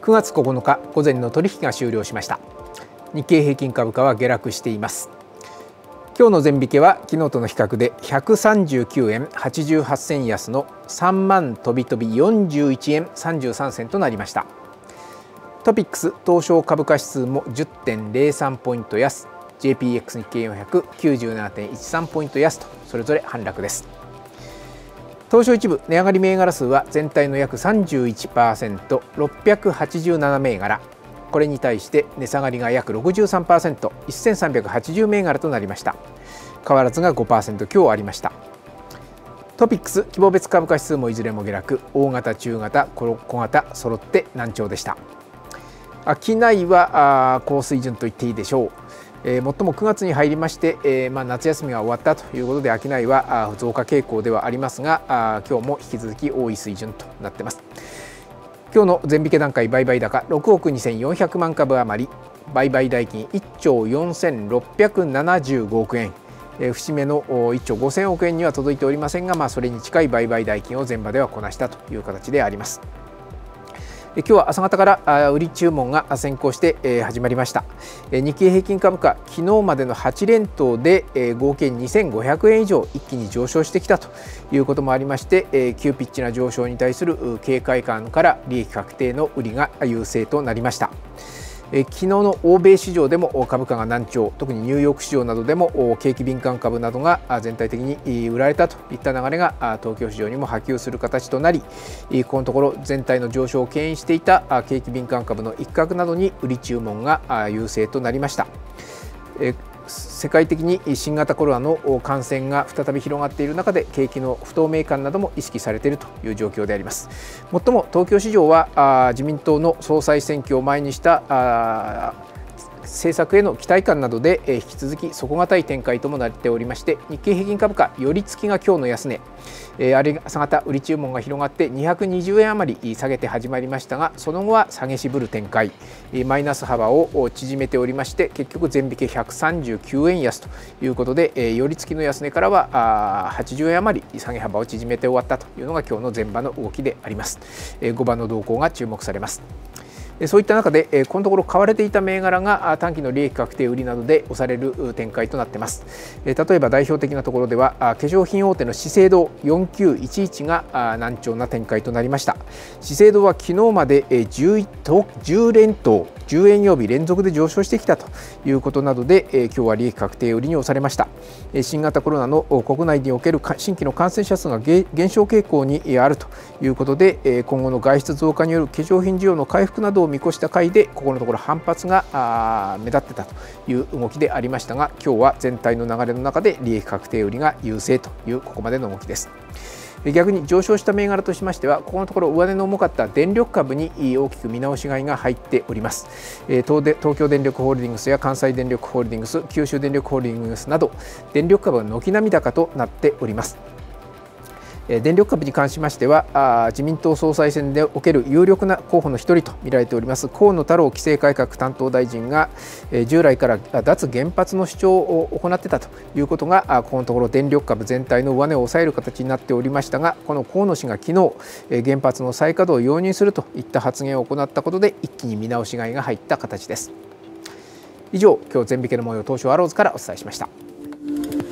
9月9日午前の取引が終了しました。日経平均株価は下落しています。今日の前引けは昨日との比較で139円88銭安の3万飛び飛び41円33銭となりました。トピックス東証株価指数も 10.03 ポイント安、 JPX 日経 40097.13 ポイント安とそれぞれ反落です。東証一部値上がり銘柄数は全体の約 31%、 687銘柄、これに対して値下がりが約 63%、 1380銘柄となりました。変わらずが 5% 強ありました。トピックス規模別株価指数もいずれも下落、大型、中型、小型揃って軟調でした。商いは高水準と言っていいでしょう。最も9月に入りまして、夏休みが終わったということで商いは増加傾向ではありますが、今日も引き続き多い水準となっています。今日の前引け段階売買高6億2400万株余り、売買代金1兆4675億円、節目の1兆5000億円には届いておりませんが、それに近い売買代金を前場ではこなしたという形であります。今日は朝方から売り注文が先行して始まりました。日経平均株価、昨日までの8連投で合計2500円以上一気に上昇してきたということもありまして、急ピッチな上昇に対する警戒感から利益確定の売りが優勢となりました。昨日の欧米市場でも株価が軟調、特にニューヨーク市場などでも景気敏感株などが全体的に売られたといった流れが東京市場にも波及する形となり、このところ全体の上昇を牽引していた景気敏感株の一角などに売り注文が優勢となりました。世界的に新型コロナの感染が再び広がっている中で、景気の不透明感なども意識されているという状況であります。もっとも東京市場は自民党の総裁選挙を前にした政策への期待感などで引き続き底堅い展開ともなっておりまして、日経平均株価寄り付きが今日の安値、朝方売り注文が広がって220円余り下げて始まりましたが、その後は下げ渋る展開、マイナス幅を縮めておりまして、結局前引け139円安ということで、寄り付きの安値からは80円余り下げ幅を縮めて終わったというのが今日の前場の動きであります。5番の動向が注目されます。そういった中でこのところ買われていた銘柄が短期の利益確定売りなどで押される展開となっています。例えば代表的なところでは化粧品大手の資生堂4911が軟調な展開となりました。資生堂は昨日まで10連投10円曜日連続で上昇してきたということなどで、今日は利益確定売りに押されました。新型コロナの国内における新規の感染者数が減少傾向にあるということで、今後の外出増加による化粧品需要の回復などを見越した回で、ここのところ反発が目立ってたという動きでありましたが、今日は全体の流れの中で利益確定売りが優勢というここまでの動きです。逆に上昇した銘柄としましては、ここのところ上値の重かった電力株に大きく見直し買いが入っております。東京電力ホールディングスや関西電力ホールディングス、九州電力ホールディングスなど電力株が軒並み高となっております。電力株に関しましては、自民党総裁選でおける有力な候補の一人と見られております河野太郎規制改革担当大臣が、従来から脱原発の主張を行っていたということが、このところ電力株全体の上値を抑える形になっておりましたが、この河野氏が昨日原発の再稼働を容認するといった発言を行ったことで、一気に見直し買いが入った形です。以上、今日前引けの模様、東証アローズからお伝えしました。